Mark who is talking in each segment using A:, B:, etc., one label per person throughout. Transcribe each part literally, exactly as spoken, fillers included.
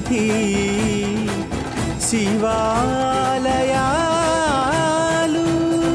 A: సన్నిధి శివాలయాలు.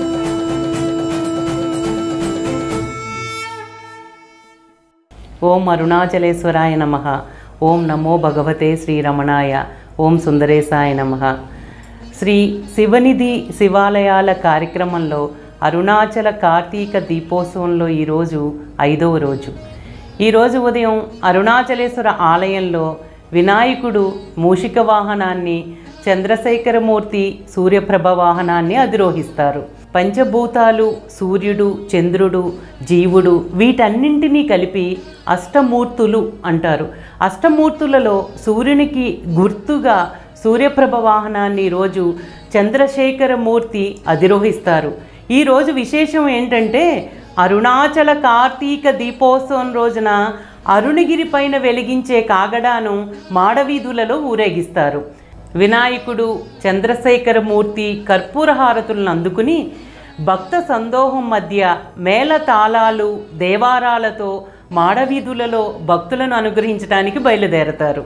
B: ఓం అరుణాచలేశ్వరాయ నమః. ఓం నమో భగవతే శ్రీరమణాయ. ఓం సుందరేశాయ నమః. శ్రీ శివనిధి శివాలయాల కార్యక్రమంలో అరుణాచల కార్తీక దీపోత్సవంలో ఈరోజు ఐదవ రోజు. ఈరోజు ఉదయం అరుణాచలేశ్వర ఆలయంలో వినాయకుడు మూషిక వాహనాన్ని, చంద్రశేఖరమూర్తి సూర్యప్రభ వాహనాన్ని అధిరోహిస్తారు. పంచభూతాలు, సూర్యుడు, చంద్రుడు, జీవుడు వీటన్నింటినీ కలిపి అష్టమూర్తులు అంటారు. అష్టమూర్తులలో సూర్యునికి గుర్తుగా సూర్యప్రభ వాహనాన్ని ఈరోజు చంద్రశేఖరమూర్తి అధిరోహిస్తారు. ఈరోజు విశేషం ఏంటంటే అరుణాచల కార్తీక దీపోత్సవం రోజున అరుణగిరి పైన వెలిగించే కాగడాను మాడవీధులలో ఊరేగిస్తారు. వినాయకుడు, చంద్రశేఖరమూర్తి కర్పూర హారతులను అందుకుని భక్త సందోహం మధ్య మేళ తాళాలు, దేవారాలతో మాడవీధులలో భక్తులను అనుగ్రహించడానికి బయలుదేరతారు.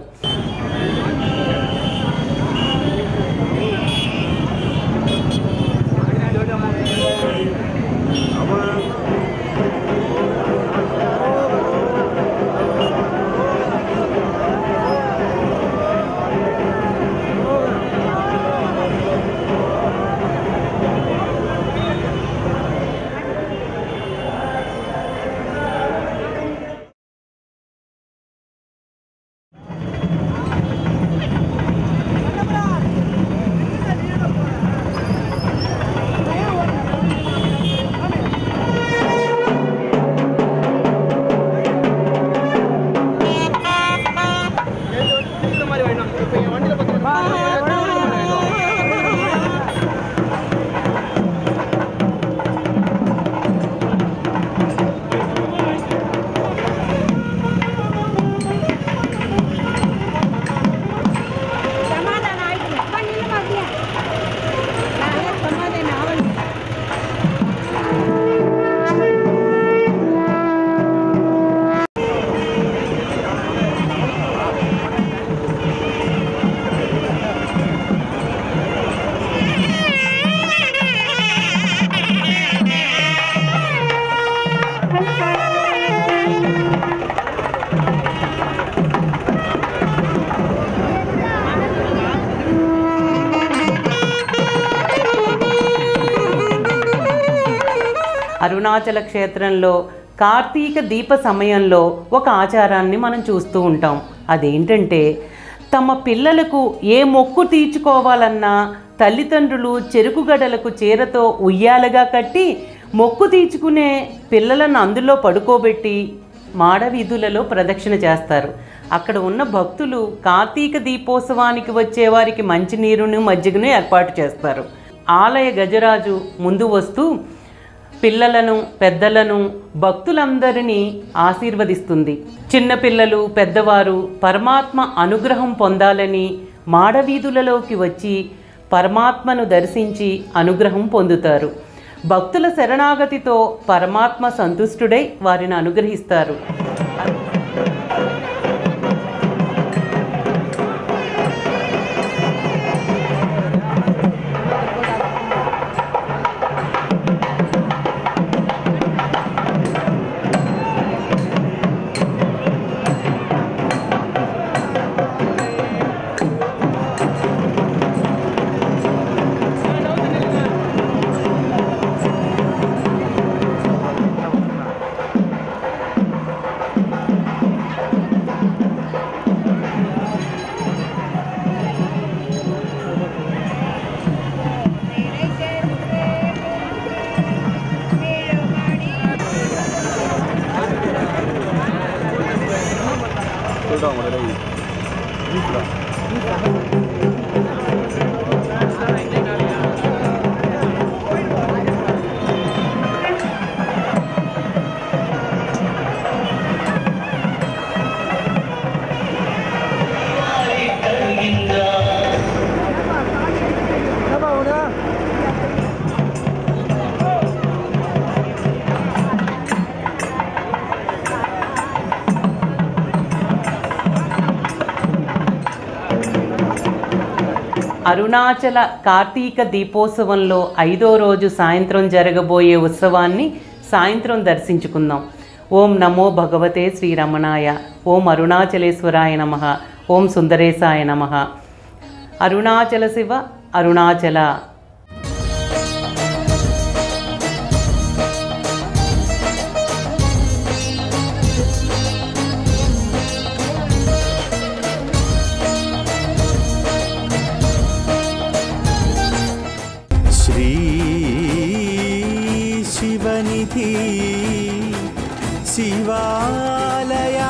B: అరుణాచల క్షేత్రంలో కార్తీక దీప సమయంలో ఒక ఆచారాన్ని మనం చూస్తూ ఉంటాం. అదేంటంటే తమ పిల్లలకు ఏ మొక్కు తీర్చుకోవాలన్నా తల్లిదండ్రులు చెరుకు గడలకు చీరతో ఉయ్యాలగా కట్టి మొక్కు తీర్చుకునే పిల్లలను అందులో పడుకోబెట్టి మాడవీధులలో ప్రదక్షిణ చేస్తారు. అక్కడ ఉన్న భక్తులు కార్తీక దీపోత్సవానికి వచ్చే వారికి మంచినీరును, మజ్జిగను ఏర్పాటు చేస్తారు. ఆలయ గజరాజు ముందు వస్తూ పిల్లలను, పెద్దలను, భక్తులందరినీ ఆశీర్వదిస్తుంది. చిన్నపిల్లలు, పెద్దవారు పరమాత్మ అనుగ్రహం పొందాలని మాడవీధులలోకి వచ్చి పరమాత్మను దర్శించి అనుగ్రహం పొందుతారు. భక్తుల శరణాగతితో పరమాత్మ సంతుష్టుడై వారిని అనుగ్రహిస్తారు. అరుణాచల కార్తీక దీపోత్సవంలో ఐదో రోజు సాయంత్రం జరగబోయే ఉత్సవాన్ని సాయంత్రం దర్శించుకుందాం. ఓం నమో భగవతే శ్రీరమణాయ. ఓం అరుణాచలేశ్వరాయ నమః. ఓం సుందరేశాయ నమః. అరుణాచల శివ అరుణాచల.
A: శ్రీ శివనిధి శివాలయ